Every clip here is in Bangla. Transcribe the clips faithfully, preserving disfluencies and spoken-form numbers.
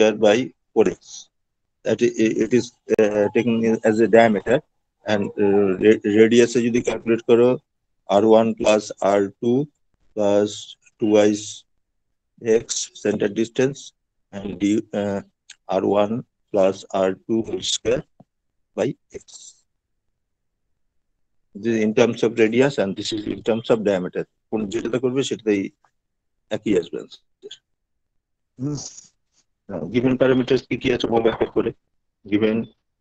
square by four x. That is, it is uh, taken as a diameter, and uh, radius যদি calculate করো r one plus r two plus twice x center distance, and d uh, r one plus r two whole square by x. This is in terms of radius, and this is in terms of diameter. কোন যেটা করবে সেটাই একই আসবে आंसर. হুম, given parameters কি কি আছে বলো এক এক করে. given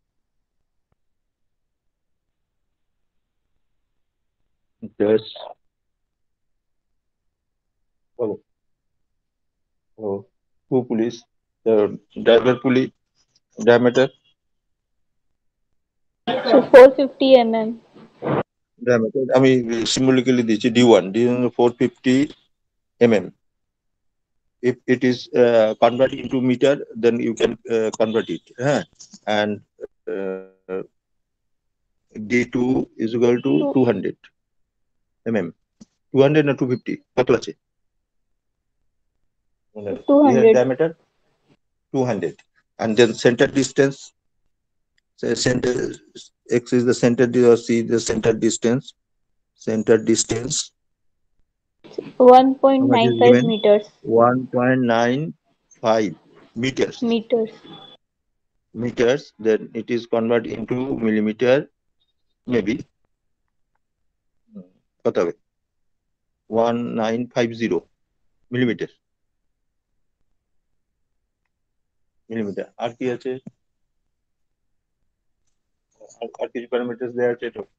this oh, oh, two pulleys, the driver pulley diameter So four fifty millimeters. diameter আমি symbolically দিয়েছি d one d one four fifty millimeters. If it is uh, converted into meter, then you can uh, convert it. Huh? And uh, d two is equal to two hundred millimeters. two hundred or two fifty? কত আছে? two hundred. Here diameter two hundred, and then center distance. So center x is the center, or c is the center distance. Center distance one point nine five meters. one point nine five meters. Meters. Meters. Then it is converted into millimeter. Maybe কত হবে? one nine five zero millimeter. Millimeter. আর কি আছে? আর কিছু প্যারামিটারস দেয়া আছে তো?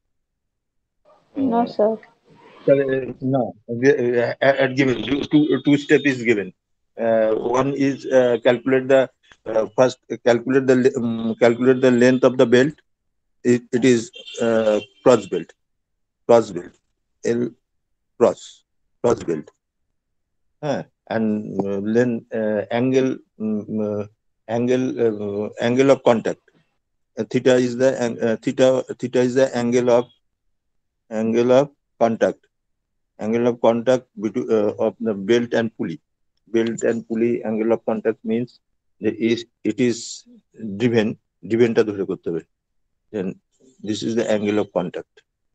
No sir. No, at given two two step is given. Uh, one is uh, calculate the uh, first calculate the um, calculate the length of the belt. It, it is uh, cross belt, cross belt, L cross cross belt. Uh, and uh, then uh, angle um, uh, angle uh, angle of contact. Uh, theta is the uh, theta theta is the angle of angle of contact. Angle of contact between uh, of the belt and pulley. Belt and pulley angle of contact means that is it is driven. Driven ta dhore korte hobe. Then this is the angle of contact.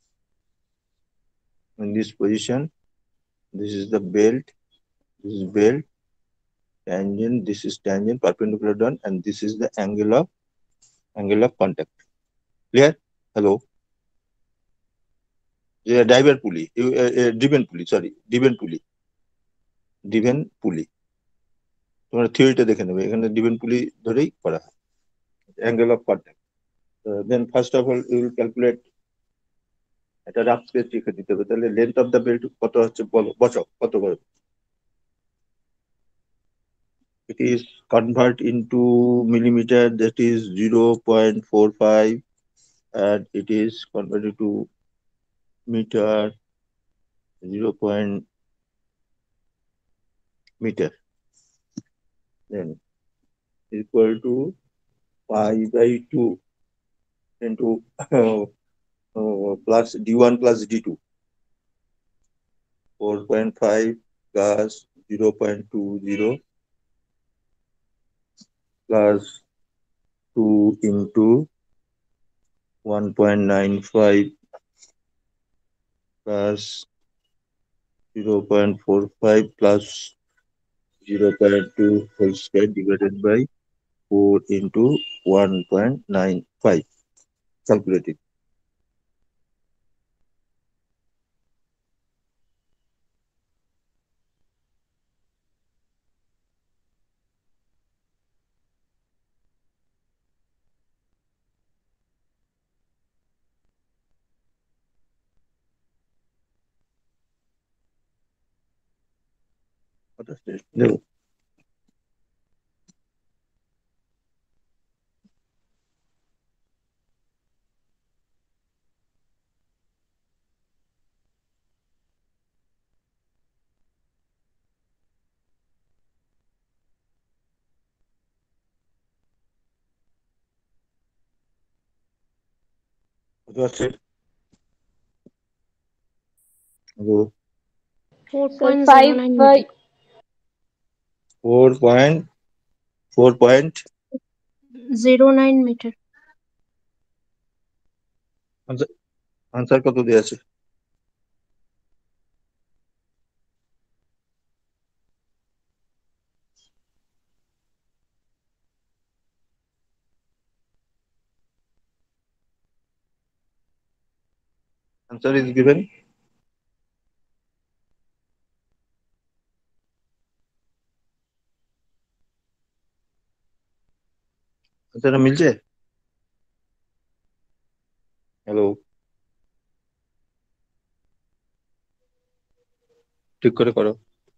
In this position, this is the belt. This is belt. Tangent. This is tangent perpendicular done, and this is the angle of angle of contact. Clear? Hello. Yeah, diver pulley, uh, uh, driven pulley, sorry, driven pulley, driven pulley. তোমরা থিওরিটা দেখে নেবে, এখানে driven pulley ধরেই করা হয়. Angle of contact. Uh, then first of all, you will calculate একটা রাফ স্কেচ লিখে দিতে হবে. তাহলে লেন্থ অফ দ্য বেল্ট কত হচ্ছে বলো, বসাও কত করে. It is convert into millimeter, that is zero point four five, and it is converted to meter, zero point meter. Then equal to pi by two into uh, uh, plus d one plus d two. four point five plus zero point two zero plus two into one point nine five plus zero point four five plus zero point two whole square divided by four into one point nine five. Calculate it. What is this? No. What was it? Hello. four point five by four point four point zero nine meter. answer answer কত দেয়া আছে? Answer is given. answer মিলছে? হ্যালো, ঠিক করে করো।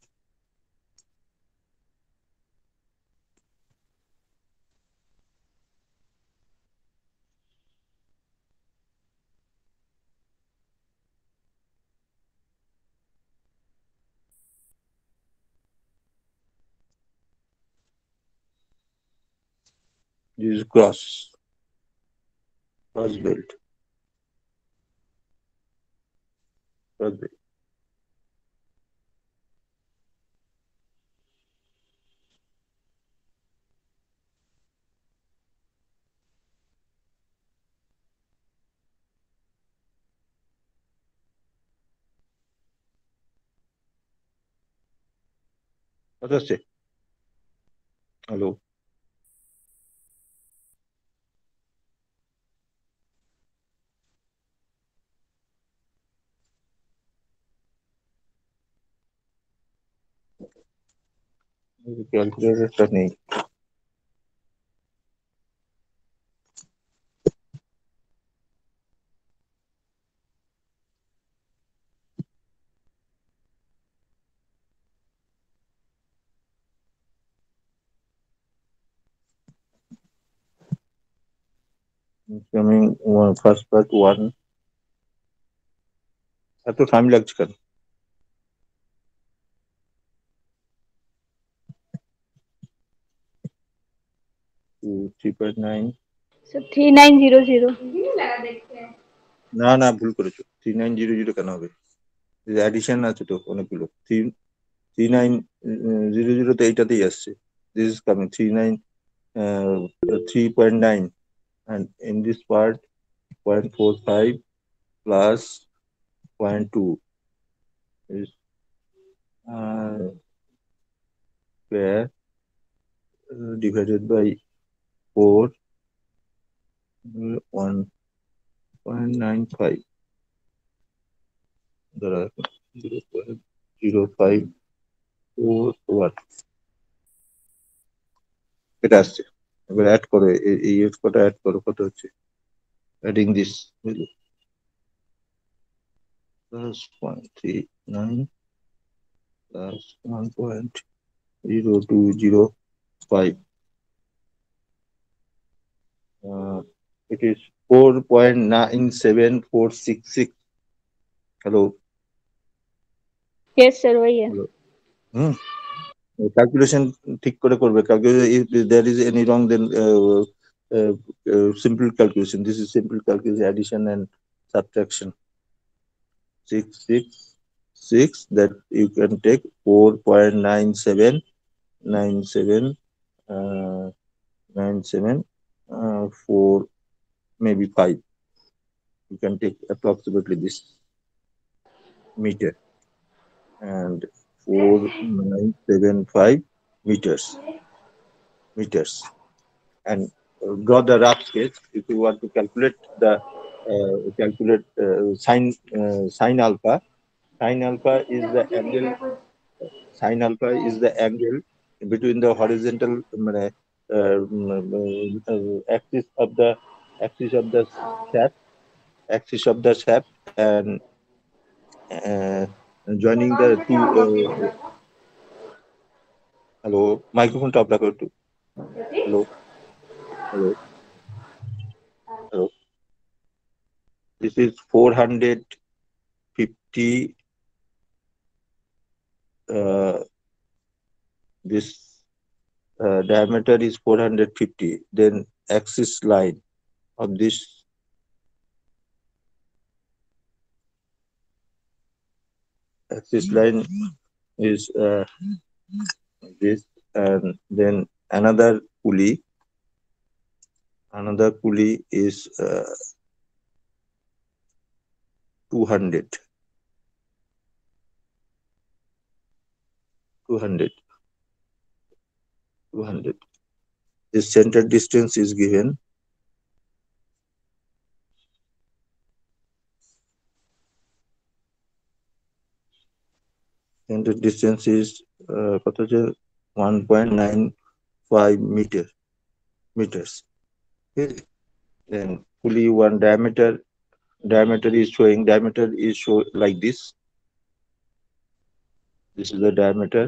This is cross cross belt. Cross belt. কত আসছে? হ্যালো, ক্যালকুলেটরটা নেই। Coming one, first part one. এত টাইম লাগছে কেন? Three point nine. So three nine zero zero. না না, ভুল করেছো। থ্রি নাইন জিরো জিরো কেন হবে? অ্যাডিশন আছে তো অনেকগুলো। Three three nine zero zero তো এইটাতেই আসছে। This is coming three nine three point nine, and in this part zero point four five plus zero point two is uh, square uh, divided by four, uh, one point nine five. There are zero point zero five four one. এটা আসছে। এবার অ্যাড করো, এই এই কটা অ্যাড করো, কত হচ্ছে? Adding this plus one three nine plus one point zero two zero five. Uh, it is four point nine seven four six six. Hello. Yes, sir. वही है. Hello. Hmm. Calculation ঠিক করে করবে। Calculation, if there is any wrong, then uh, uh, uh, simple calculation. This is simple calculation, addition and subtraction. Six six six. That you can take four point nine seven nine seven uh, nine seven uh, four, maybe five. You can take approximately this meter, and four nine seven five meters meters. And uh, draw the rough sketch if you want to calculate the uh, calculate uh, sine uh, sine alpha. Sine alpha is the angle. Sine alpha is the angle between the horizontal uh, uh, uh, axis of the axis of the shaft axis of the shaft and uh, joining the two. Uh, hello, microphone top রাখো একটু. Hello, hello, hello. This is four hundred fifty. Uh, this uh, diameter is four hundred fifty. Then axis line of this axis line is uh, this, and then another pulley another pulley is uh, two hundred two hundred two hundred. This center distance is given center distance is uh, কত হচ্ছে one point nine five meter meters. Okay. Then pulley one diameter diameter is showing diameter is show like this. This is the diameter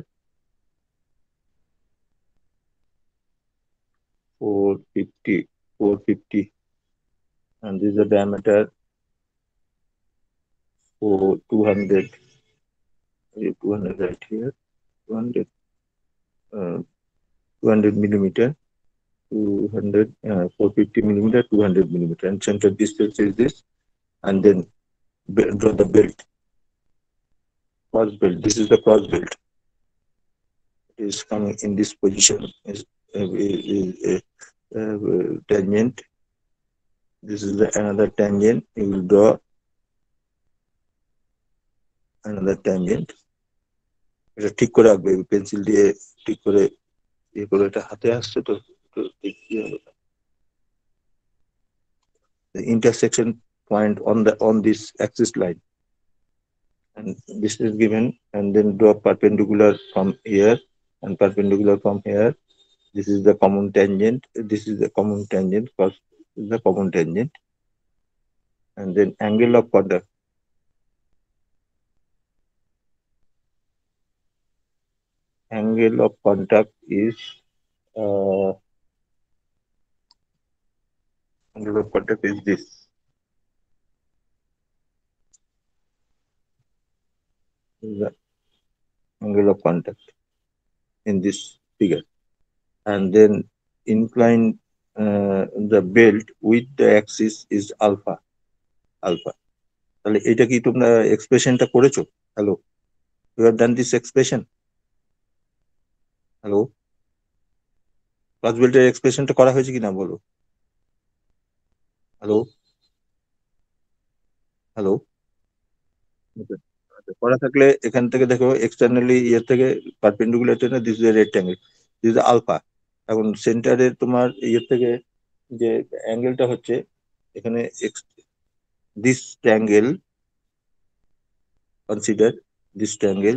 four fifty four fifty, and this is the diameter for two hundred two hundred right here two hundred uh, two hundred millimeter two hundred uh, four fifty millimeter two hundred millimeter, and center distance is this, and then be- draw the belt cross belt. This is the cross belt. It is coming in this position is uh, is uh, uh, tangent. This is the another tangent. You will draw another tangent. এটা ঠিক করে রাখবে পেন্সিল দিয়ে ঠিক করে ইয়ে করে, এটা হাতে আসছে তো একটু দেখতে হবে। The intersection point on the on this axis line, and this is given, and then draw perpendicular from here and perpendicular from here. This is the common tangent. This is the common tangent. Cos is the common tangent, and then angle of contact. Angle of contact is uh, angle of contact is this. This is the angle of contact in this figure, and then incline uh, the belt with the axis is alpha. Alpha. তাহলে এটা কি তোমরা এক্সপ্রেশনটা করেছো? Hello, you have done this expression? Hello, cross বেল্টের এক্সপ্রেশনটা করা হয়েছে কিনা বলো? হ্যালো হ্যালো করা থাকলে এখান থেকে দেখো এক্সটার্নালি ইয়ে থেকে পারপেন্ডিকুলার টেনে this is rectangle, this is alpha. এখন সেন্টারের তোমার ইয়ে থেকে যে অ্যাঙ্গেলটা হচ্ছে এখানে this tangle, consider this tangle,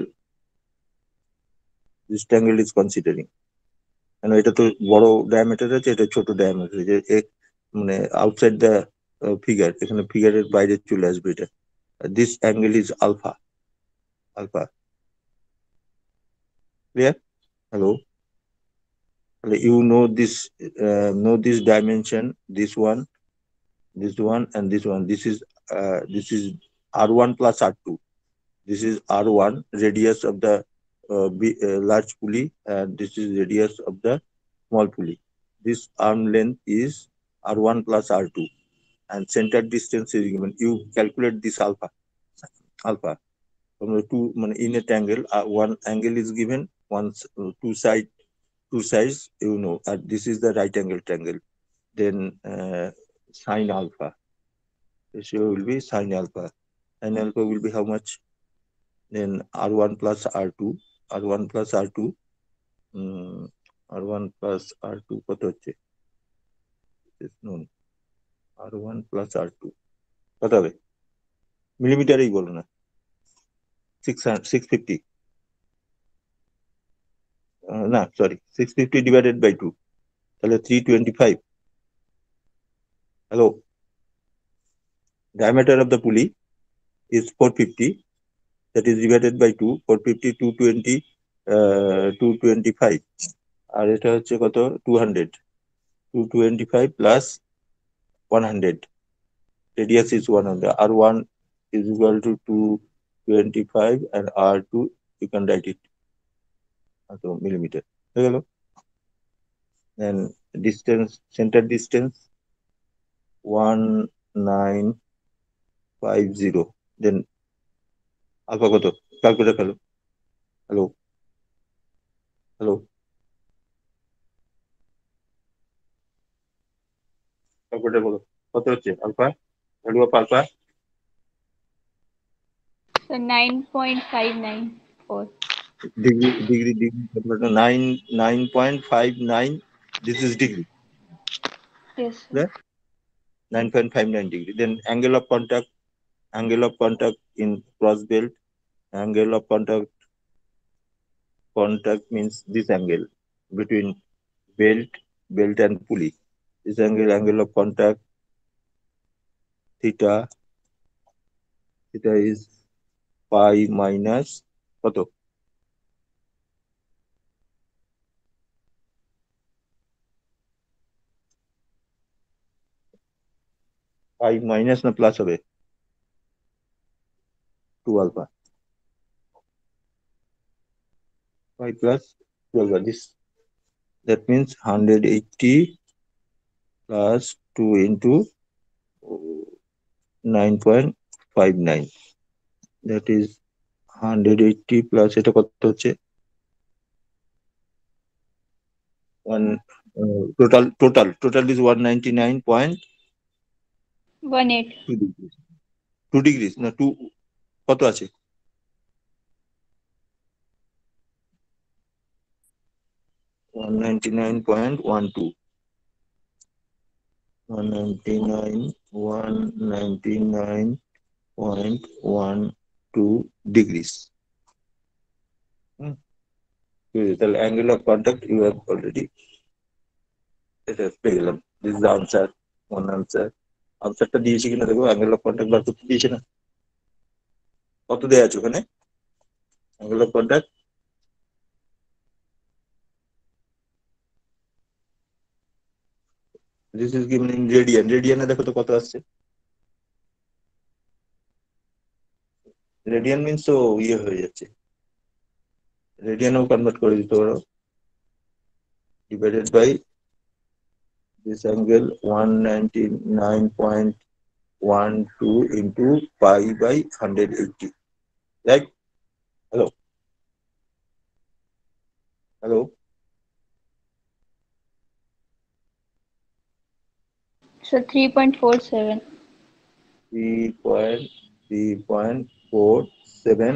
this tangle is considering. কেন এটা তো বড় ডায়ামিটার আছে, এটা ছোট ডায়ামিটার, যে মানে আউটসাইড দ্য ফিগার, এখানে ফিগারের বাইরে চলে আসবে এটা। This angle is alpha alpha clear? Hello, you know this uh, know this dimension, this one, this one, and this one. This is uh, this is R one plus R two. This is R one, radius of the uh, b, uh, large pulley, and this is radius of the small pulley. This arm length is R one plus R two, and center distance is given. You calculate this alpha alpha from the two in a triangle. Uh, one angle is given, one uh, two side two sides, you know, and this is the right angle triangle. Then uh, sine alpha. Ratio will be sine alpha. Sine alpha will be how much? Then R one plus R two. R one plus R two. Um, R one plus R two কত হচ্ছে? Is known. R one plus R two কত হবে? মিলিমিটারেই বলো না। six six fifty. Uh, না sorry, six fifty divided by two. তাহলে three twenty-five. Hello. Diameter of the pulley is four fifty. That is divided by two. four fifty, two twenty, uh, two twenty-five. আর এটা হচ্ছে কত? two hundred. two twenty-five plus one hundred. Radius is one hundred. R one is equal to two twenty-five, and R two you can write it. So millimeter. Hello. Then distance, center distance one nine five zero. Then alpha কত? Calculate ফেলো। Hello. Hello. ক্যালকুলেটর বলো কত হচ্ছে alpha, value of alpha. So nine point five nine four. Degree, degree, degree, nine, nine point five nine. This is degree. Yes, sir. Yeah? nine point five nine degree. Then angle of contact, angle of contact in cross belt, angle of contact, contact means this angle between belt, belt and pulley. This angle, angle of contact, theta, theta is pi minus কত? pi minus না প্লাস হবে? two alpha. Pi plus two alpha. This, that means one hundred eighty plus two into nine point five nine. That is one hundred eighty plus এটা কত হচ্ছে? One uh, total total total is one ninety-nine point One eight. two degrees. Two degrees না two কত আছে? one ninety-nine point one two. one ninety-nine, one ninety-nine point one two degrees. Hmm. The angle of contact you have already. It has পেলাম. This is the answer. One answer. আনসারটা দিয়েছি কিনা দেখো, অ্যাঙ্গেল অফ কন্টাক্ট বার করতে দিয়েছে না? কত দেয়া আছে ওখানে angle of contact? This is given in radian. রেডিয়ানে দেখো তো কত আসছে? রেডিয়ান মিন্স তো ইয়ে হয়ে যাচ্ছে, রেডিয়ানও কনভার্ট করে দিতে পারো, divided by this angle one ninety-nine point one two into pi by one hundred eighty. Right? Hello? Hello? So three point four seven. three point three point four seven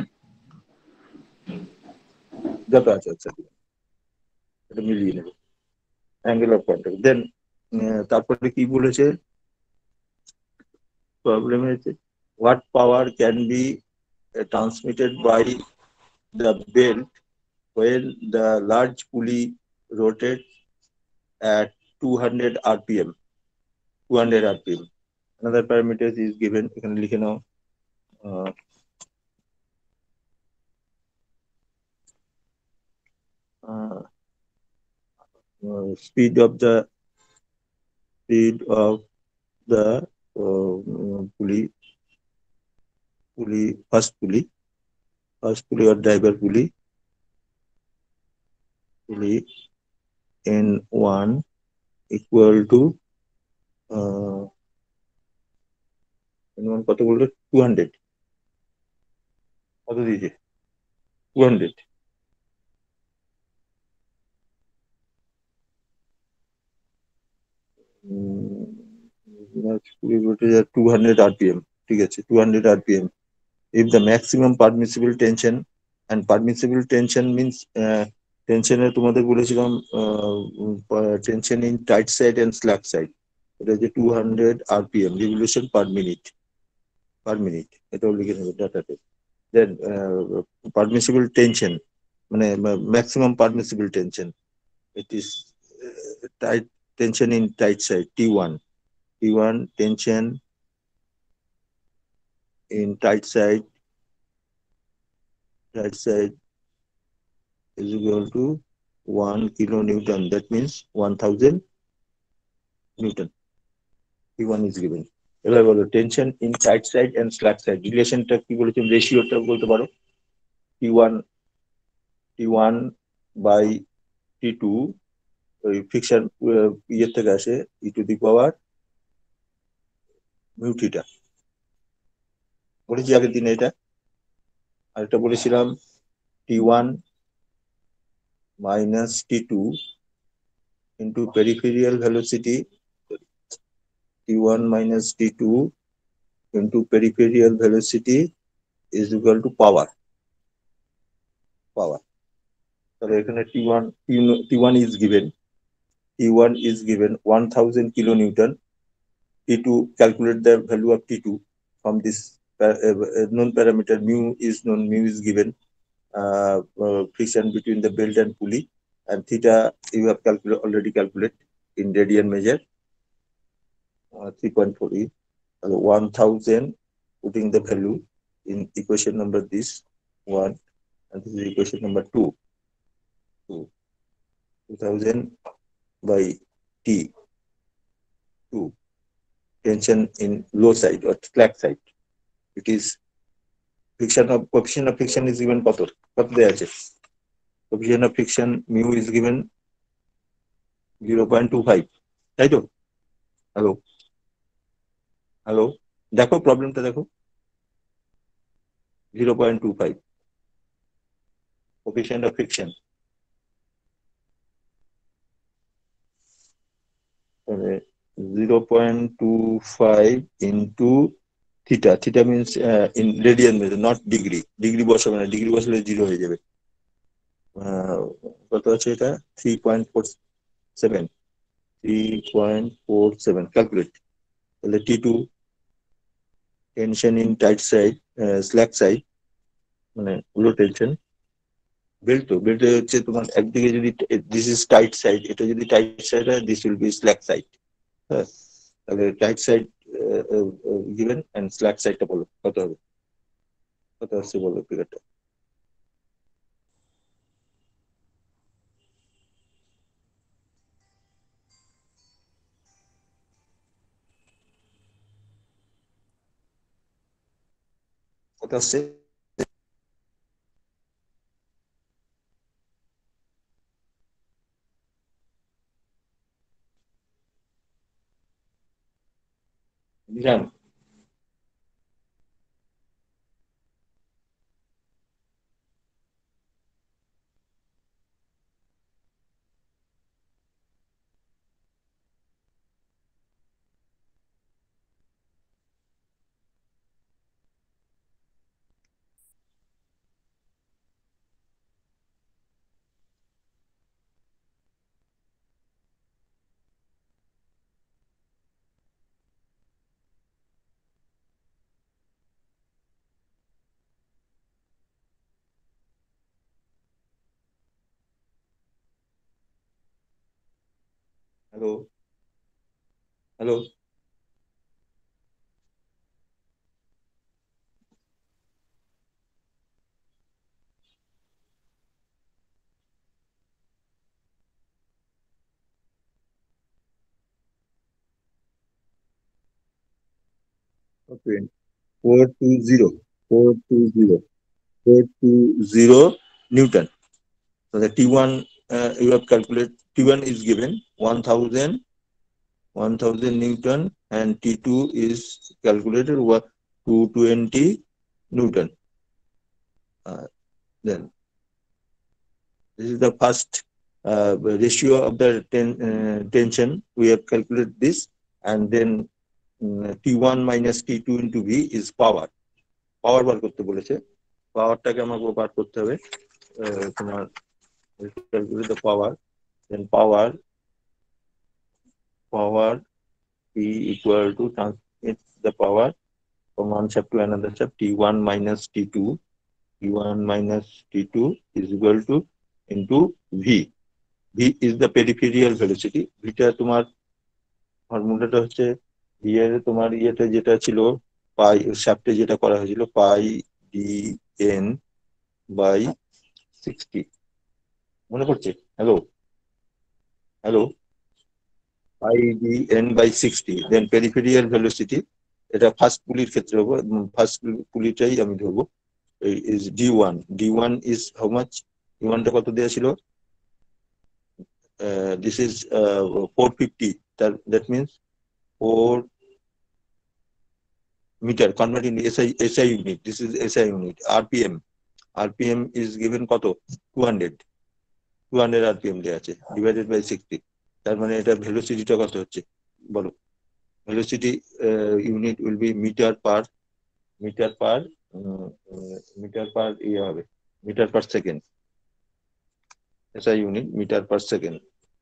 যত আছে আচ্ছা এটা মিলিয়ে নেবে অ্যাঙ্গেল অফ কন্টাক্ট। দেন তারপরে কি বলেছে প্রবলেম হয়েছে, what power can be uh, transmitted by the belt when the large pulley rotates at two hundred R P M. two hundred R P M. Another parameter is given. এখানে লিখে নাও uh, uh, uh, speed of the speed of the uh, pulley pulley first pulley first pulley or driver pulley pulley N one equal to uh, N one কত বললো? two hundred. কত দিয়েছে? two hundred. two hundred R P M. ঠিক আছে, two hundred R P M. If the maximum permissible tension, and permissible tension means uh, tension এ তোমাদের বলেছিলাম tension in tight side and slack side, এটা হচ্ছে two hundred R P M revolution per minute per minute, এটাও লিখে নেবে ডাটাতে। Then uh, permissible tension মানে maximum permissible tension, it is uh, tight tension in tight side T one. T one tension in tight side tight side is equal to one kilonewton. That means one thousand newton. T one is given. এবার বলো tension in tight side and slack side রিলেশনটা কি বলেছেন, রেশিওটা বলতে পারো। T one T one by T two ওই ফিকশন ইয়ের থেকে আসে e to the power mu theta, বলেছি আগের দিনে এটা। আর এটা বলেছিলাম T one minus T two into peripheral velocity T one minus T two into peripheral velocity is equal to power. Power. So এখানে T one T one is given. T one is given one thousand kilonewton. T two, calculate the value of T two from this uh, uh, known parameter mu is known, mu is given. Uh, uh, friction between the belt and pulley, and theta you have calculate already calculated in radian measure. Uh, three point four is uh, one thousand, putting the value in equation number this one, and this is equation number two. two. two thousand by T two. Tension in low side or slack side. It is friction of coefficient of friction is given কত কত দেয়া আছে? Coefficient of friction mu is given zero point two five. তাই তো? হ্যালো হ্যালো দেখো প্রবলেমটা দেখো, zero point two five coefficient of friction. zero point two five into theta. Theta means uh, in radian measure, not degree. Degree বসাবে না, ডিগ্রি বসালে জিরো হয়ে যাবে। কত আছে এটা? three point four seven. three point four seven calculate. তাহলে T two tension in tight side, uh, slack side, মানে low tension. বেল্ট তো বেল্টে হচ্ছে তোমার একদিকে যদি দিস ইজ টাইট সাইড, এটা যদি টাইট সাইড হয় this will be slack side. হ্যাঁ, তাহলে tight side given and slack সাইডটা বলো কত হবে, কত আসছে বলো ফিগারটা। কত আসছে? জান hello hello okay, four twenty four twenty four twenty Newton. So the T one uh, you have calculated, T one is given one thousand one thousand Newton, and T two is calculated what two hundred twenty Newton. Uh, then this is the first uh, ratio of the ten, uh, tension. We have calculated this, and then um, T one minus T two into V is power. Power বার করতে বলেছে, পাওয়ারটাকে আমাকে বার করতে হবে। তোমার calculate the power, then power power P equal to transmit the power from one shaft to another shaft. T one minus T two, T one minus T two is equal to into V. V is the peripheral velocity. Vটা তোমার ফর্মুলাটা হচ্ছে V এর তোমার ইয়েটা যেটা ছিল পাই শ্যাফটে যেটা করা হয়েছিল pi D N by sixty, মনে পড়ছে? Hello hello pi D N by sixty, then peripheral velocity, এটা ফার্স্ট পুলির ক্ষেত্রে হবো, ফার্স্ট পুলিটাই আমি ধরবো। is D one. D one is how much? D one টা কত দেয়া ছিল? Uh, this is uh, four fifty. That that means four meter converted into S I S I unit. This is S I unit. R P M. R P M is given কত? two hundred. two hundred R P M দেয়া আছে divided by sixty. তার মানে এটা ভেলোসিটিটা কত হচ্ছে বলো? velocity uh, unit will be meter per meter per uh, uh, meter per ইয়ে হবে meter per second. S I unit meter per second.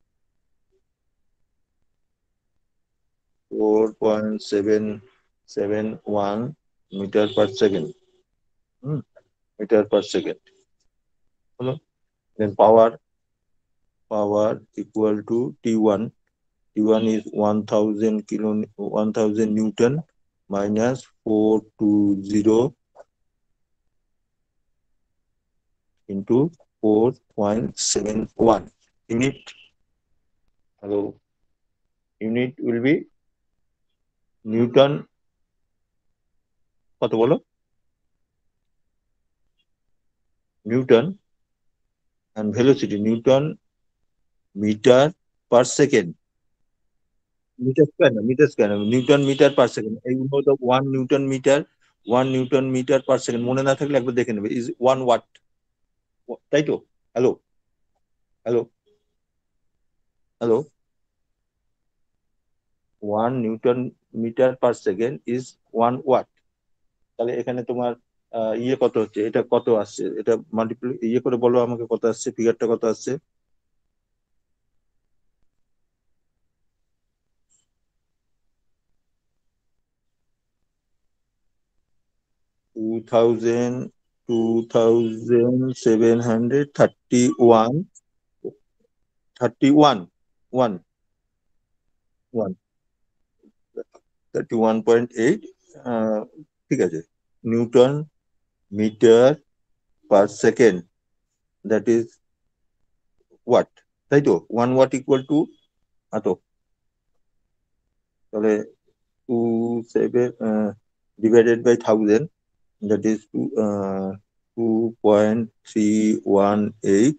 four point seven seven one meter per second. Hmm. Meter per second. Hello. Then power power equal to T one. T one is one thousand kilo one thousand Newton minus four hundred twenty into four point seven one. Unit. Hello. Unit will be Newton. কত বলো? Newton and velocity Newton meter per second. Meter square না meter square না Newton meter per second. এই হলো one Newton meter one Newton meter per second. মনে না থাকলে একবার দেখে নেবে is one watt. তাই তো? Hello hello hello one Newton meter per second is one watt. তাহলে এখানে তোমার ইয়ে কত হচ্ছে? এটা কত আসছে? এটা মাল্টিপ্লাই ইয়ে করে বলো আমাকে কত আসছে? ফিগারটা কত আসছে? two thousand two thousand seven hundred thirty-one thirty-one one one thirty-one point eight ঠিক আছে newton metre per second that is watt তাই তো ওয়ান ওয়াট ইকুয়াল টু এত তাহলে two seven divided by thousand that is two two point three one eight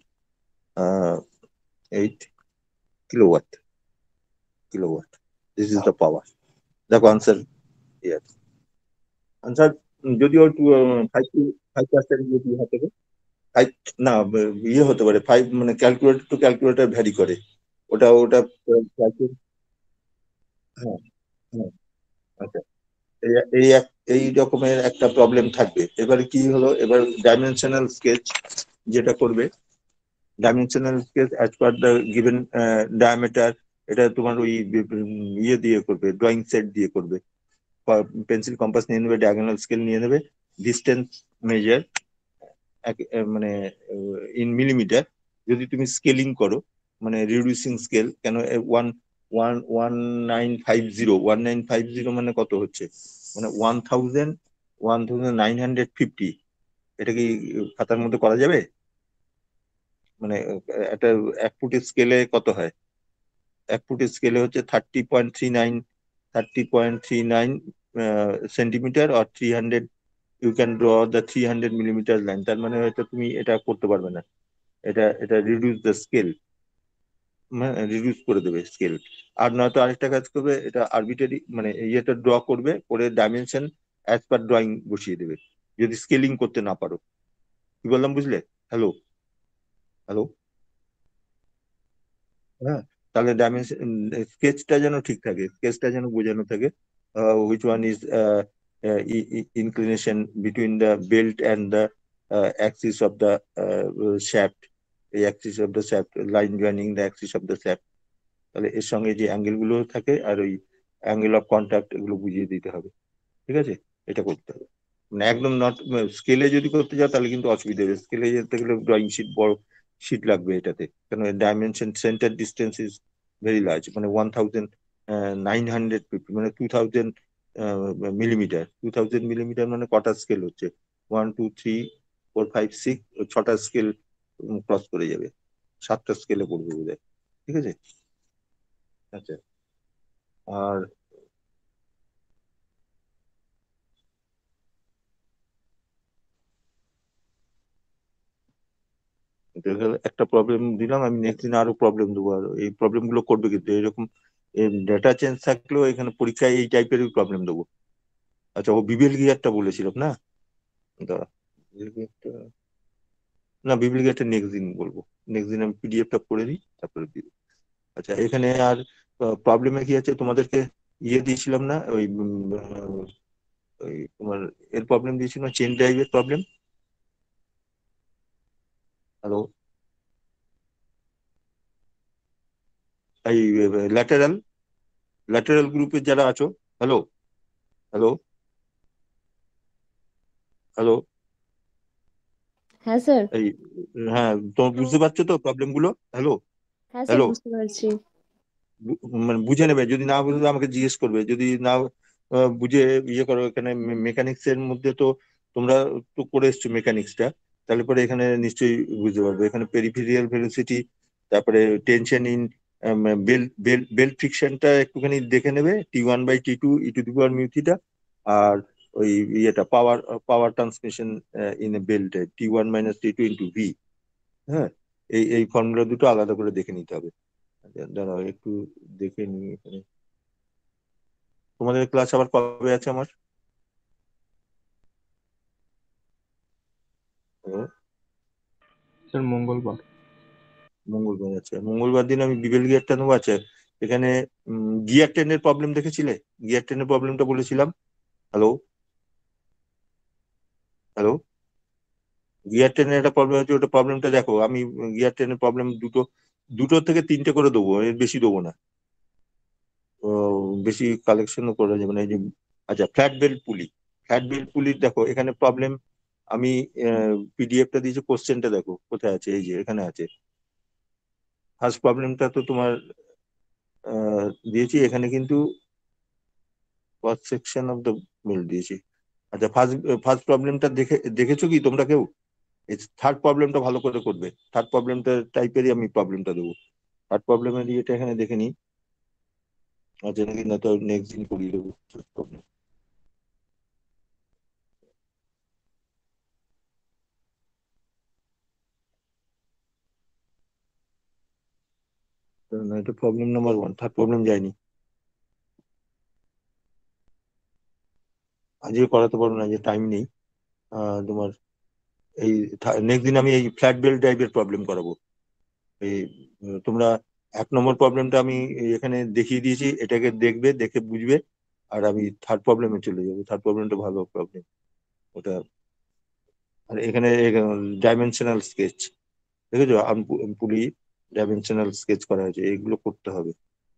eight kilowatt kilowatt this is the power দেখো আনসার ইয়ার আনসার যদিও একটু ফাইভ টু ফাইভ পার্সেন্ট যদি হতে পারে ফাইভ না ইয়ে হতে পারে ফাইভ মানে ক্যালকুলেটর টু ক্যালকুলেটর ভ্যারি করে ওটা ওটা হ্যাঁ হ্যাঁ আচ্ছা এই এই এক এই রকমের একটা প্রবলেম থাকবে এবারে কি হলো এবার ডাইমেনশনাল স্কেচ যেটা করবে dimensional sketch as per the given diameter এটা তোমার ওই ইয়ে দিয়ে করবে ড্রয়িং সেট দিয়ে করবে পেন্সিল কম্পাস নিয়ে নেবে ডায়াগোনাল স্কেল নিয়ে নেবে ডিস্টেন্স মেজার মানে ইন মিলিমিটার যদি তুমি স্কেলিং করো মানে রিডিউসিং স্কেল কেন one one one nine five zero one nine five zero মানে কত হচ্ছে মানে one thousand one thousand nine hundred fifty এটা কি খাতার মধ্যে করা যাবে মানে একটা এক ফুটের স্কেলে কত হয় এক ফুটের স্কেলে হচ্ছে thirty point three nine thirty point three nine centimetre আর three hundred you can draw the three hundred millimetre line তার মানে হয়তো তুমি এটা করতে পারবে না এটা এটা রিডিউস দ্য স্কেল রিডিউস করে দেবে স্কেল আর নয়তো আরেকটা কাজ করবে এটা আরবিটারি মানে ইয়েটা ড্র করবে করে ডাইমেনশন অ্যাজ পার ড্রয়িং বসিয়ে দেবে যদি স্কেলিং করতে না পারো কি বললাম বুঝলে হ্যালো হ্যালো হ্যাঁ তাহলে ডাইমেনশন স্কেচটা যেন ঠিক থাকে স্কেচটা যেন বোঝানো থাকে which one is uh, uh, inclination between the belt and the uh, axis of the uh, shaft the axis of the shaft line joining the axis of the shaft তাহলে এর সঙ্গে যে অ্যাঙ্গেল গুলো থাকে আর ওই অ্যাঙ্গেল অফ কন্টাক্ট এগুলো বুঝিয়ে দিতে হবে ঠিক আছে এটা করতে হবে মানে একদম নট স্কেলে যদি করতে যাও তাহলে কিন্তু অসুবিধা হবে স্কেলে যেতে গেলে ড্রয়িং শিট বড় শিট লাগবে এটাতে কারণ dimension centre distance is very large মানে one thousand nine hundred fifty মানে two thousand millimetre two thousand millimetre মানে কটা স্কেল হচ্ছে one two three four five six ছটা স্কেল ক্রস করে যাবে সাতটা স্কেলে পড়বে বোধ হয় ঠিক আছে আচ্ছা আর একটা প্রবলেম দিলাম আমি নেক্সট দিন আরো প্রবলেম দেবো আর এই প্রবলেম গুলো করবে কিন্তু এরকম ডেটা চেঞ্জ থাকলেও এখানে পরীক্ষায় এই টাইপের প্রবলেম দেবো আচ্ছা ও বিবেল গিয়ারটা বলেছিলাম না দাঁড়া বিবেল গিয়ারটা না বিবেল গিয়ারটা নেক্সট দিন বলবো নেক্সট দিন আমি পিডিএফটা করে দিই তারপরে আচ্ছা এখানে আর প্রবলেমে কি আছে তোমাদেরকে ইয়ে দিয়েছিলাম না, ওই উম, আহ, ওই তোমার এর প্রবলেম দিয়েছিলাম, চেন ড্রাইভের প্রবলেম। হ্যালো, এই ল্যাটারাল ল্যাটারাল গ্রুপের যারা আছো, হ্যালো হ্যালো হ্যালো, হ্যাঁ স্যার। এই হ্যাঁ, তোমার বুঝতে পারছো তো প্রবলেম গুলো? হ্যালো হ্যাঁ স্যার, হ্যালো, বুঝতে পারছি। মানে বুঝে নেবে, যদি না বুঝলে আমাকে জিজ্ঞেস করবে, যদি না আহ, বুঝে ইয়ে করো। এখানে মেকানিক্স এর মধ্যে তো তোমরা তো করে এসছো মেকানিক্সটা, তাহলে পরে এখানে নিশ্চয়ই বুঝতে পারবে। এখানে পেরিফেরিয়াল ভেলোসিটি, তারপরে tension in belt belt belt ফ্রিকশনটা একটুখানি দেখে নেবে, T one by T two e to the power mu theta. আর ওই ইয়েটা power power transmission in a belt, T one minus T two into V. হ্যাঁ, এই এই ফর্মুলা দুটো আলাদা করে দেখে নিতে হবে। দাঁড়াও একটু দেখে নিই এখানে। তোমাদের ক্লাস আবার কবে আছে আমার? ও, স্যার মঙ্গলবার। মঙ্গলবার আছে, মঙ্গলবার দিন আমি বিবেল গিয়ারটা নেবো। আছে এখানে গিয়ার ট্রেনের প্রবলেম দেখেছিলে? গিয়ার ট্রেনের প্রবলেমটা বলেছিলাম। হ্যালো হ্যালো, গিয়ার ট্রেনের একটা প্রবলেম হচ্ছে, ওটা প্রবলেমটা দেখো। আমি গিয়ার ট্রেনের প্রবলেম দুটো দুটো থেকে তিনটে করে দেবো, এর বেশি দেবো না। তো বেশি কালেকশনও করা যাবে না। এই যে আচ্ছা, flat belt pulley, flat belt পুলির দেখো এখানে প্রবলেম। আমি পিডিএফটা দিয়েছি, কোশ্চেনটা দেখো কোথায় আছে, এই যে এখানে আছে। ফার্স্ট প্রবলেমটা তো তোমার আহ, দিয়েছি এখানে, কিন্তু first section of the mail দিয়েছি। আচ্ছা, ফার্স্ট ফার্স্ট প্রবলেমটা দেখে দেখেছো কি তোমরা কেউ? এই থার্ড প্রবলেমটা ভালো করে করবে, থার্ড প্রবলেমটা টাইপেরই আমি প্রবলেমটা দেবো। থার্ড প্রবলেমের ইয়েটা এখানে দেখে নিই, আচ্ছা নাকি না, তো নেক্সট দিন করিয়ে দেবো প্রবলেম। না, এটা problem number one, third problem যায়নি। আজকে করাতে পারবো না, যে টাইম নেই। আহ, তোমার এই নেক্সট দিন আমি এই ফ্ল্যাট বেল্ট টাইপের প্রবলেম করাবো। এই উম, তোমরা এক নম্বর প্রবলেমটা আমি এই এখানে দেখিয়ে দিয়েছি, এটাকে দেখবে, দেখে বুঝবে। আর আমি থার্ড প্রবলেমে চলে যাবো, থার্ড প্রবলেমটা ভালো প্রবলেম ওটা। আর এখানে ডাইমেনশনাল স্কেচ দেখেছো, পুলি ডাইমেনশনাল স্কেচ করা হয়েছে, এগুলো করতে হবে।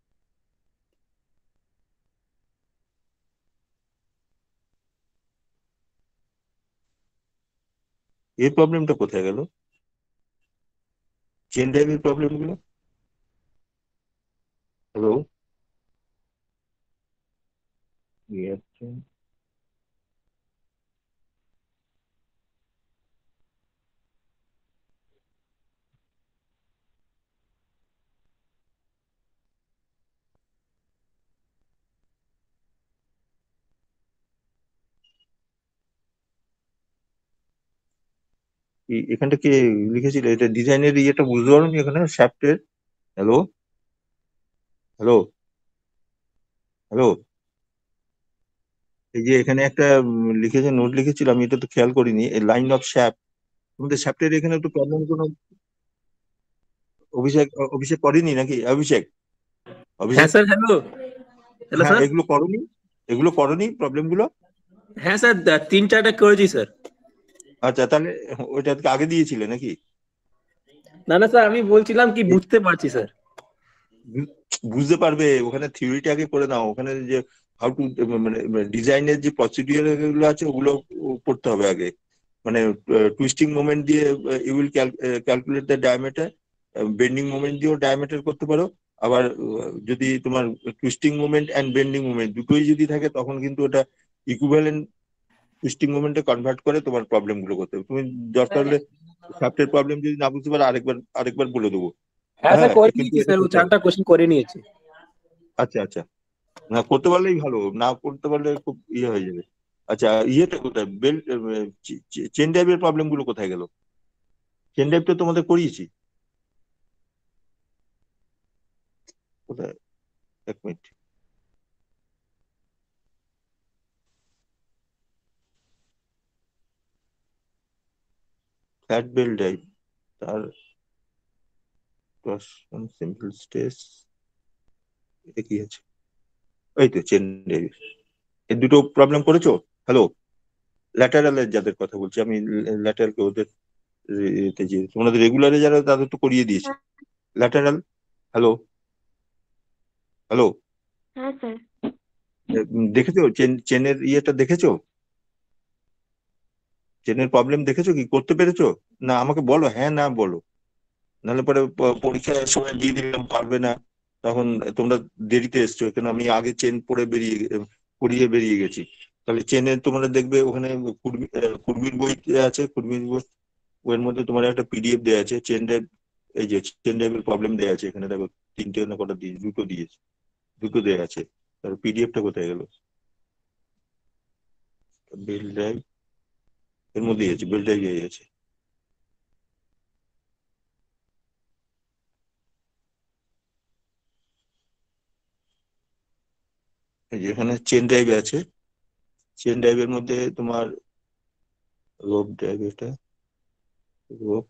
এই প্রবলেমটা কোথায় গেল, চেন ড্রাইভের প্রবলেম গুলো? হ্যালো, এখানটা কে লিখেছিল এটা, ডিজাইনের ইয়েটা বুঝতে পারো নি এখানে শ্যাফটের? হ্যালো হ্যালো হ্যালো, এই যে এখানে একটা উম, লিখেছে, নোট লিখেছিল, আমি এটা তো খেয়াল করিনি, এই লাইন অফ শ্যাফট। তোমাদের শ্যাফটের এখানে একটু প্রবলেম কোনো? অভিষেক অভিষেক করেনি নাকি? অভিষেক হ্যাঁ অভিষেক স্যার, হ্যালো। হ্যালো হ্যাঁ, স্যার। এগুলো করনি? এগুলো করনি প্রবলেম গুলো? হ্যাঁ স্যার, দা- তিন চারটা করেছি স্যার। আচ্ছা, তাহলে ওইটা আগে দিয়েছিলে নাকি? না না স্যার, আমি বলছিলাম কি এই বুঝতে পারছি স্যার। বু- বুঝতে পারবে, ওখানে থিওরিটা আগে করে নাও। ওখানে যে হাউ টু মানে ডিজাইনের যে প্রসিডিওর গুলো আছে, ওগুলো করতে হবে আগে। মানে টুইস্টিং মোমেন্ট দিয়ে you will calculate the diameter, bending moment দিয়েও ডায়ামিটার করতে পারো। আবার আহ, যদি তোমার twisting moment and bending moment দুটোই যদি থাকে, তখন কিন্তু ওটা ইকুইভ্যালেন্ট টুইস্টিং মোমেন্টে কনভার্ট করে তোমার প্রবলেম গুলো করতে হবে। তুমি দরকার হলে শাফটের প্রবলেম যদি না বুঝতে পারো, আরেকবার আরেকবার বলে দেবো। হ্যাঁ স্যার, হ্যাঁ, করে কিন্তু নিয়েছি এটা স্যার, ও করতে হবে। চারটা কোশ্চেন করে নিয়েছি। আচ্ছা আচ্ছা, না করতে পারলেই ভালো, না করতে পারলে খুব ইয়ে হয়ে যাবে। আচ্ছা, ইয়েটা কোথায়, বেল্ট চেন ড্রাইভের প্রবলেম গুলো কোথায় গেল? চেন ড্রাইভ তো তোমাদের করিয়েছি, কোথায়? এক মিনিট, ফ্ল্যাট বেল্ট ড্রাইভ, তার সিম্পল স্টেজ, এটা কি আছে? এই তো চেন ড্রাইভ, এই দুটো প্রবলেম করেছো? হ্যালো, ল্যাটারালের যাদের কথা বলছি আমি, ল্যাটারাল ওদের এতে যে তোমাদের রেগুলারে যারা তাদের তো করিয়ে দিয়েছি। ল্যাটারাল, হ্যালো হ্যালো, হ্যাঁ স্যার। দেখেছো চেন চেনের ইয়েটা দেখেছো? চেনের প্রবলেম দেখেছো কি, করতে পেরেছো? না আমাকে বলো, হ্যাঁ না বলো, নাহলে পরে প- পরীক্ষার সময় দিয়ে দিলাম পারবে না, তখন তোমরা দেরিতে এসছো, এখানে আমি আগে চেন পড়ে বেরিয়ে গে- পড়িয়ে বেরিয়ে গেছি। তাহলে চেনে তোমরা দেখবে ওখানে কুর্মি আহ, কুর্মির বই আছে, কুর্মির বই, বইয়ের মধ্যে তোমার একটা পিডিএফ দেওয়া আছে চেন ড্রাইভ, এই যে চেন ড্রাইভের প্রবলেম দেওয়া আছে এখানে দেখো, তিনটে না কটা দিয়ে দুটো দিয়েছে, দুটো দেওয়া আছে। তার পিডিএফটা কোথায় গেল? বেল ড্রাইভ এর মধ্যেই আছে, বেল ড্রাইভ আছে। এই যে এখানে চেন ড্রাইভ আছে, চেন ড্রাইভের মধ্যে তোমার রোপ ড্রাইভ, এটা রোপ,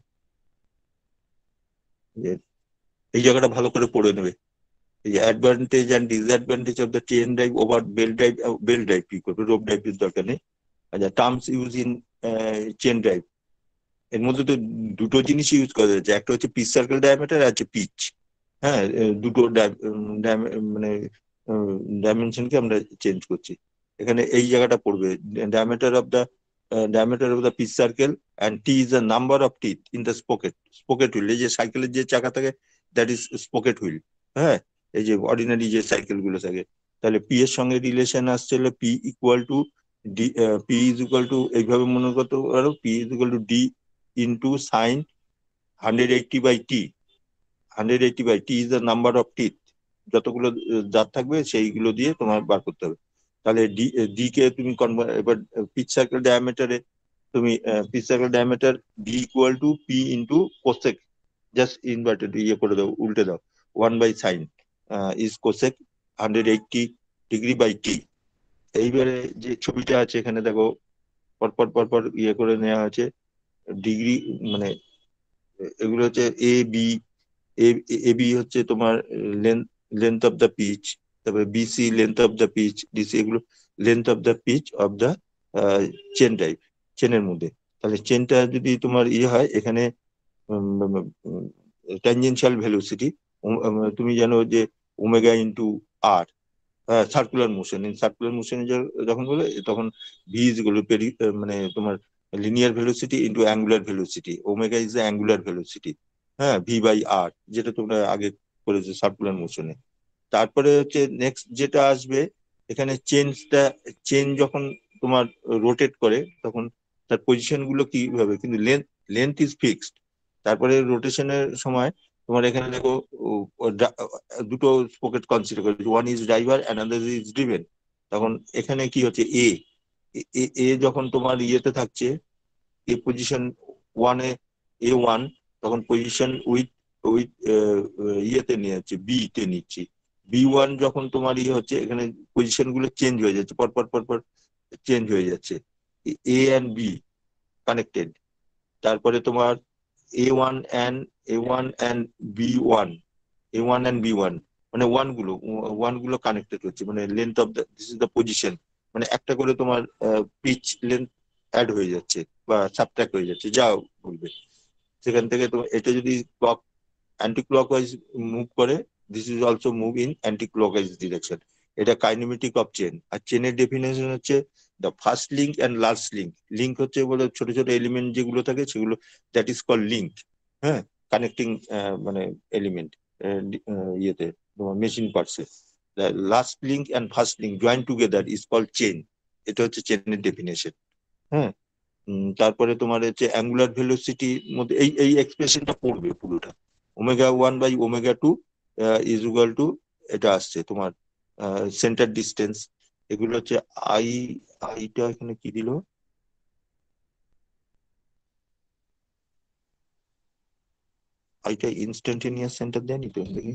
এই জায়গাটা ভালো করে পড়ে নেবে। এই advantage and disadvantage of the chain drive over belt drive, belt drive কি করবে, রোপ ড্রাইভের দরকার নেই। আচ্ছা, terms use in chain drive, এর মধ্যে তো দুটো জিনিস ইউজ করা যাচ্ছে, একটা হচ্ছে পিচ সার্কেল ডায়ামিটার আর হচ্ছে পিচ। হ্যাঁ, এ দুটো ডায়- উম, ডায়- মানে ডাইমেনশনকে আমরা চেঞ্জ করছি। এখানে এই জায়গাটা পড়বে, diameter of the diameter of the pitch circle and T is the number of teeth in the sprocket, sprocket wheel, এই যে সাইকেলের যে চাকা থাকে দ্যাট ইজ স্পোকেট হুইল। হ্যাঁ, এই যে অর্ডিনারি যে সাইকেল গুলো থাকে, তাহলে পি এর সঙ্গে রিলেশন আসছে হলো P equal to D, P is equal to এইভাবে মনে করতে পারো, P is equal to D into sine hundred eighty by T, hundred eighty by T is the number of teeth, যতগুলো আহ, দাঁত থাকবে সেইগুলো দিয়ে তোমার বার করতে হবে। তাহলে ডি, ডি কে তুমি convert- এবার পিচ সার্কেল ডায়ামিটারে তুমি pitch circle diameter D equal to P into cosec, just inverted ইয়ে করে দাও, উল্টে দাও, one by sine is cosec hundred eighty degree by T. এইবারে যে ছবিটা আছে এখানে দেখো, পরপর পরপর ইয়ে করে নেওয়া হয়েছে ডিগ্রি, মানে এগুলো হচ্ছে এ বি, এ বি হচ্ছে তোমার length, length of the pitch, তারপরে BC length of the pitch, DC এগুলো length of the pitch of the chain type, চেনের মধ্যে। তাহলে চেনটা যদি তোমার ইয়ে হয় এখানে ট্যানজেনশিয়াল ভেলোসিটি, তুমি জানো যে omega into R, circular motion, in circular মোশনে যখন বলে তখন ভি ইজ ইকুয়াল টু মানে তোমার linear velocity into angular velocity, omega is the angular velocity. হ্যাঁ, ভি বাই আর, যেটা তোমরা আগে করেছো সার্কুলার মোশনে। তারপরে হচ্ছে নেক্সট যেটা আসবে, এখানে চেঞ্জটা, চেন যখন তোমার রোটেট করে তখন তার পজিশন গুলো কিভাবে, কিন্তু লেন্থ, লেন্থ ইজ ফিক্সড। তারপরে রোটেশনের সময় তোমার এখানে দেখো ও, ও, ডা- দুটো স্পোকেট কনসিডার করে, one is driver another is driven. তখন এখানে কি হচ্ছে এ, এ এ যখন তোমার ইয়েতে থাকছে, এ পজিশন ওয়ানে, এ ওয়ান, তখন পজিশন উইথ উইথ ইয়েতে নিয়ে যাচ্ছে, বি তে নিচ্ছি। বি ওয়ান যখন তোমার ইয়ে হচ্ছে এখানে পজিশন গুলো চেঞ্জ হয়ে যাচ্ছে, পর পর পর পর চেঞ্জ হয়ে যাচ্ছে, এ অ্যান্ড বি কানেক্টেড। তারপরে তোমার A one and A one and B one, A one and B one, মানে ওয়ান গুলো, ওয়ান গুলো কানেক্টেড হচ্ছে, মানে length of the, this is the position, মানে একটা করে তোমার পিচ লেন্থ অ্যাড হয়ে যাচ্ছে বা সাবট্রাক্ট হয়ে যাচ্ছে, যা বলবে। সেখান থেকে তোমার এটা যদি ক্লক অ্যান্টি ক্লকওয়াইজ মুভ করে, this is also move in anti clockwise direction. এটা কাইনেমেটিক অফ চেন। আর চেনের ডেফিনেশন হচ্ছে the first link and last link. Link হচ্ছে বলে ছোট ছোট এলিমেন্ট যেগুলো থাকে সেগুলো, দ্যাট ইজ কল লিঙ্ক। হ্যাঁ, কানেক্টিং মানে এলিমেন্ট ইয়েতে তোমার মেশিন পার্টসে, last link and first link join together is call chain. এটা হচ্ছে চেনের ডেফিনেশন। হ্যাঁ, উম, তারপরে তোমার হচ্ছে অ্যাঙ্গুলার ভেলোসিটির মধ্যে এই এই এক্সপ্রেশনটা পড়বে পুরোটা, omega one by omega two is equal to, এটা আসছে তোমার সেন্টার ডিস্টেন্স, এগুলো হচ্ছে আই, আইটা এখানে কি দিল, আইটা ইনস্ট্যান্টেনিয়াস সেন্টার দেয়নি তো দেখি।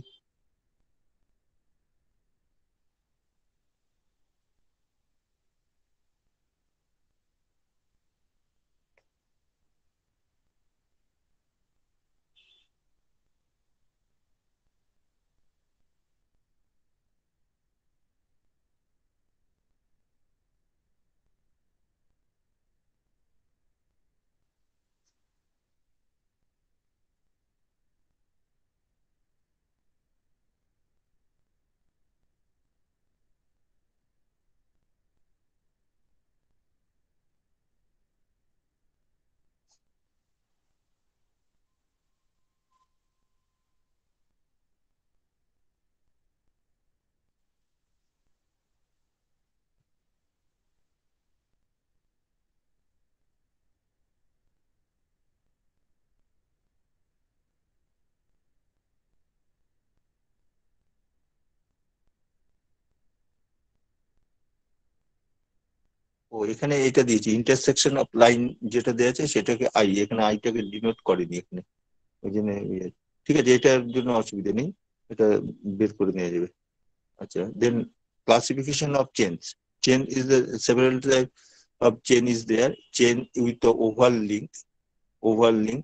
ও এখানে এটা দিয়েছি ইন্টারসেকশন অফ লাইন যেটা দেওয়া আছে সেটাকে আই, এখানে আইটাকে ডিনোট করেনি এখানে, ওই জন্য ইয়ে। ঠিক আছে, এটার জন্য অসুবিধা নেই, এটা বের করে নেওয়া যাবে। আচ্ছা, then classification of chains. Chain is the several type of chain is there. Chain with the oval link, oval link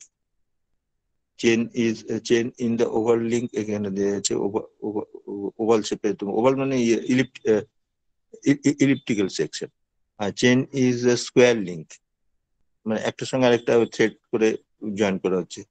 chain is chain in the oval link এখানে দেওয়া আছে ওভাল শেপে, ওভাল মানে ইলিপ্টিক্যাল সেকশন। আর chain is a square link, মানে একটার সঙ্গে আরেকটা থ্রেড করে জয়েন করা হচ্ছে।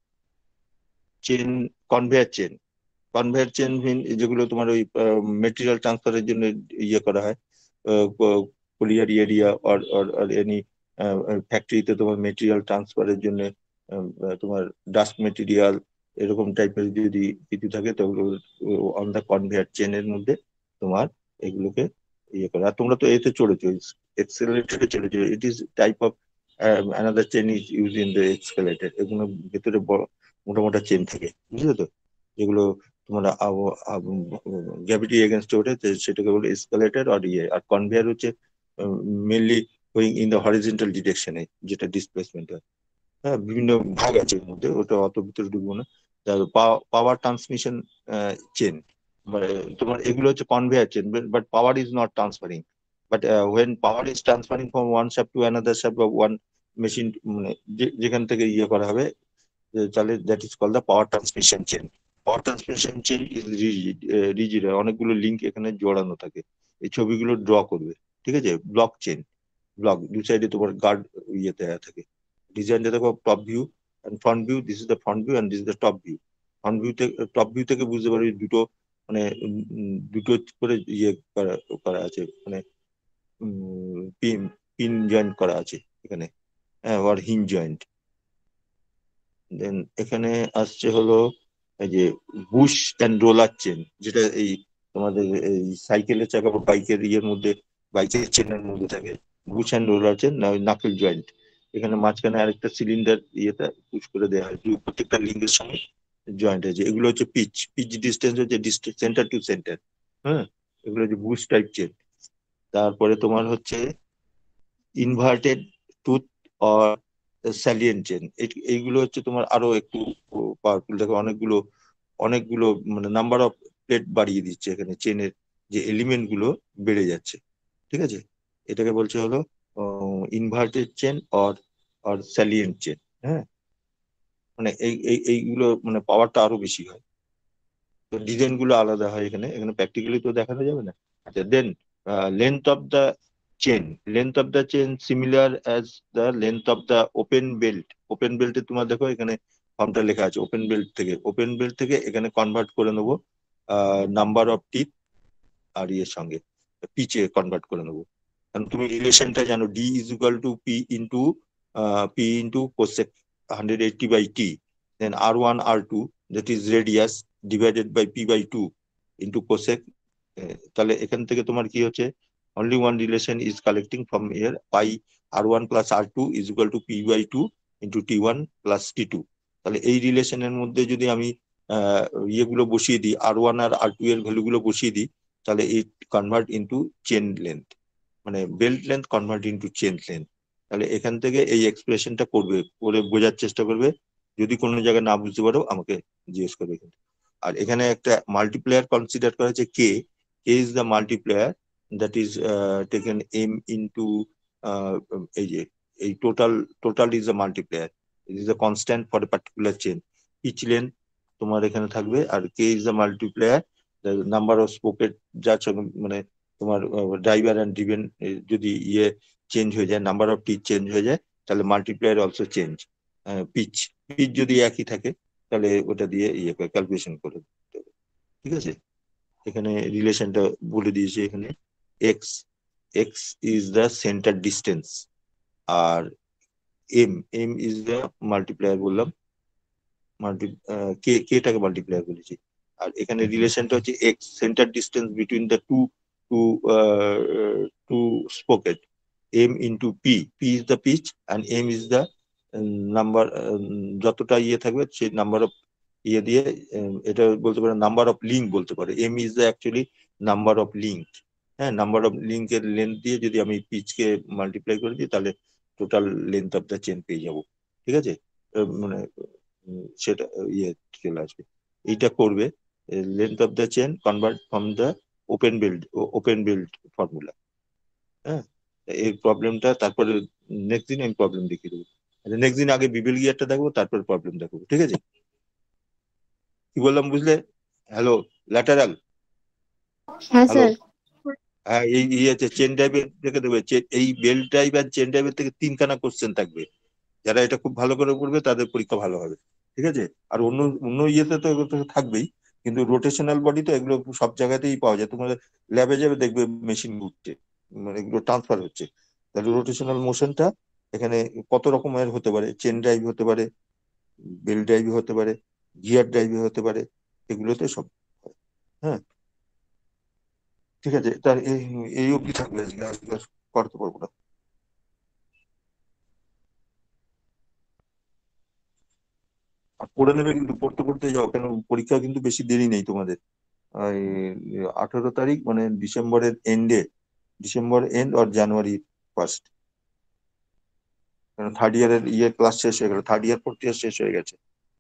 Chain conveyor chain, conveyor chain যেগুলো তোমার ওই মেটেরিয়াল ট্রান্সফারের জন্য ইয়ে করা হয়, colliery area or or any ফ্যাক্টরিতে তোমার মেটেরিয়াল ট্রান্সফারের জন্য তোমার ডাস্ট মেটেরিয়াল এরকম টাইপের যদি কিছু থাকে তাহলে অন দ্য কনভেয়ার চেনের মধ্যে তোমার এগুলোকে ইয়ে করে। আর তোমরা তো এতে চড়েছো, এক্সেলারেটরে চলেছো, it is type of another chain is use in the accelerator. এগুলো ভেতরে বড় মোটা মোটা চেন থাকে, বুঝলে তো, যেগুলো তোমরা গ্র্যাভিটি এগেনস্টে ওঠে সেটাকে বলে এসকালেটর। আর ইয়ে আর কনভেয়ার হচ্ছে mainly going in the horizontal ডিরেকশনে, যেটা ডিসপ্লেসমেন্ট হয়। হ্যাঁ, বিভিন্ন ভাগ আছে এর মধ্যে, ওটা অত ভিতরে ঢুকবো না। পাওয়ার ট্রান্সমিশন চেন, তোমার এগুলো হচ্ছে conveyor chain, but power is not transferring. But when power is transferring from one shaft to another shaft বা ওয়ান মেশিন, মানে যেখান থেকে ইয়ে করা হবে তাহলে that is called the power transmission chain. Power transmission chain is rigid, rigid হয়, অনেকগুলো লিঙ্ক এখানে জড়ানো থাকে। এই ছবিগুলো ড্র করবে, ঠিক আছে। ব্লক চেন, ব্লক দু সাইডে তোমার গার্ড ইয়ে দেওয়া থাকে। ডিজাইনটা দেখো top view and front view, this is the front view and this is the top view. Front view থেকে টপ ভিউ থেকে বুঝতে পারবে দুটো মানে দুটো করে ইয়ে করা করা আছে, মানে পিন পিন জয়েন্ট করা আছে এখানে, হ্যাঁ, আর হিঞ্জ জয়েন্ট। দেন এখানে আসছে হলো এই যে বুশ অ্যান্ড রোলার চেন, যেটা এই তোমাদের এই সাইকেলের চাকা বা বাইকের ইয়ের মধ্যে, বাইকের চেনের মধ্যে থাকে। বুশ অ্যান্ড রোলার চেন না, নাকেল জয়েন্ট। এখানে মাঝখানে আরেকটা সিলিন্ডার ইয়েটা পুশ করে দেওয়া হয়, প্রত্যেকটা লিঙ্কের সঙ্গে জয়েন্ট আছে। এগুলো হচ্ছে পিচ, পিচ ডিস্টেন্স হচ্ছে ডিস্টেন্স সেন্টার টু সেন্টার। হ্যাঁ, এগুলো হচ্ছে বুশ টাইপ চেন। তারপরে তোমার হচ্ছে inverted tooth or salient chain, এইগুলো হচ্ছে তোমার আরো একটু পাওয়ারফুল। দেখো অনেকগুলো অনেকগুলো মানে নাম্বার অফ প্লেট বাড়িয়ে দিচ্ছে এখানে, চেনের যে এলিমেন্ট গুলো বেড়ে যাচ্ছে, ঠিক আছে। এটাকে বলছে হলো inverted chain or or salient chain. হ্যাঁ, মানে এই এইগুলো মানে পাওয়ারটা আরো বেশি হয়, তো ডিজাইন গুলো আলাদা হয় এখানে, এখানে প্র্যাকটিক্যালি তো দেখানো যাবে না। আচ্ছা, then length of the chain, length of the chain similar as the length of the open belt. Open বেল্টে তোমার দেখো এখানে ফর্মটা লেখা আছে, ওপেন বেল্ট থেকে ওপেন বেল্ট থেকে এখানে কনভার্ট করে নেবো নাম্বার অফ টিথ আর ইয়ের সঙ্গে পিচে কনভার্ট করে নেবো। কারণ তুমি রিলেশনটা জানো, D is equal to P into P into cosec hundred eighty by T, then R one R two that is radius divided by P by two into cosec. তাহলে এখান থেকে তোমার কি হচ্ছে, only one relation is collecting from here, pi r one plus r two is equal to p by two into t one plus t two। তাহলে এই রিলেশনের মধ্যে যদি আমি ইয়েগুলো বসিয়ে দিই, আর ওয়ান আর আর টু এর ভ্যালুগুলো বসিয়ে দিই, তাহলে এই কনভার্ট ইন্টু চেন লেন্থ, মানে belt length convert into chain length. তাহলে এখান থেকে এই এক্সপ্রেশনটা করবে, করে বোঝার চেষ্টা করবে। যদি কোনো জায়গায় না বুঝতে পারো আমাকে জিজ্ঞেস করবে। আর এখানে একটা মাল্টিপ্লেয়ার কনসিডার করা হচ্ছে K, K is the multiplier that is uh, taken m into uh, এই যে এই total total is a multiplier, it is a constant for a particular chain, each length তোমার এখানে থাকবে। আর k is the multiplier, the number of spoken যার সঙ্গে মানে তোমার ড্রাইভার এন্ড ড্রিভেন যদি ইয়ে চেঞ্জ হয়ে যায়, নাম্বার অফ টিচ চেঞ্জ হয়ে যায়, তাহলে multiplier also change. Pitch pitch যদি একই থাকে তাহলে ওটা দিয়ে ইয়ে ক্যালকুলেশন করে দিতে হবে, ঠিক আছে। এখানে রিলেশনটা বলে দিয়েছি, এখানে x x is the center distance আর m m is the multiplier বললাম, মাল্টি কে কে টাকে মাল্টিপ্লায়ার বলেছি। আর এখানে রিলেশনটা হচ্ছে x center distance between the two two uh, two spocket, m into p, p is the pitch and m is the number, যতটা ইয়ে থাকবে সেই নাম্বার অফ ইয়ে দিয়ে এটা বলতে পারে নাম্বার অফ লিঙ্ক বলতে পারে। m is the actually number of link, হ্যাঁ, নাম্বার অফ লিঙ্কের লেন্থ দিয়ে যদি আমি পিচকে মাল্টিপ্লাই করে দিই তাহলে total length of the chain পেয়ে যাবো। ঠিক আছে, আহ, মানে উম, সেটা ইয়ে চলে আসবে। এইটা করবে length of the chain convert from the open belt open belt formula. হ্যাঁ, এই প্রবলেমটা তারপরে নেক্সট দিন আমি প্রবলেম দেখিয়ে দেবো। নেক্সট দিন আগে বিবেল গিয়ারটা দেখবো, তারপর প্রবলেম দেখবো। ঠিক আছে, কি বললাম বুঝলে? Hello, lateral. হ্যাঁ হ্যালো, স্যার। হ্যাঁ, এই ইয়ে আছে চেন ড্রাইভের থেকে দেবে। চে- এই বেল্ট ড্রাইভ আর চেন ড্রাইভের থেকে তিনখানা কোশ্চেন থাকবে। যারা এটা খুব ভালো করে করবে তাদের পরীক্ষা ভালো হবে। ঠিক আছে, আর অন্য অন্য ইয়েতে তো এগুলো তো থাকবেই, কিন্তু রোটেশনাল বডি তো এগুলো সব জায়গাতেই পাওয়া যায়। তোমাদের ল্যাবে যাবে দেখবে মেশিন ঘুরছে, মানে এগুলো ট্রান্সফার হচ্ছে। তাহলে রোটেশনাল মোশনটা এখানে কত রকমের হতে পারে, চেন ড্রাইভ হতে পারে, বেল্ট ড্রাইভ হতে পারে, গিয়ার ড্রাইভ হতে পারে, এগুলোতে সব হয়। হ্যাঁ, ঠিক আছে, তার এই এই অবধি থাকবে, আজকে আজকে আর করতে পারবো না। আর পড়ে নেবে কিন্তু, পড়তে পড়তে যাও, কেন পরীক্ষা কিন্তু বেশি দেরি নেই তোমাদের। এই আঠেরো তারিখ মানে ডিসেম্বরের এন্ডে, ডিসেম্বর এন্ড আর জানুয়ারি ফার্স্ট। কারণ থার্ড ইয়ারের ইয়ে ক্লাস শেষ হয়ে গেল, থার্ড ইয়ার ফোর্থ ইয়ার শেষ হয়ে গেছে।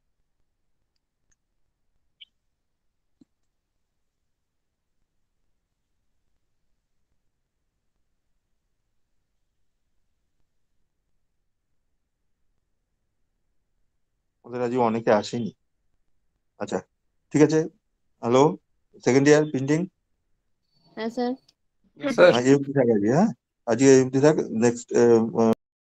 ওদের আজকে অনেকে আসেনি। আচ্ছা, ঠিক আছে। হ্যালো, সেকেন্ড ইয়ার প্রিন্টিং, হ্যাঁ স্যার। স্যার এই অবধি থাক আজকে। হ্যাঁ, আজকে এই অবধি থাক। নেক্সট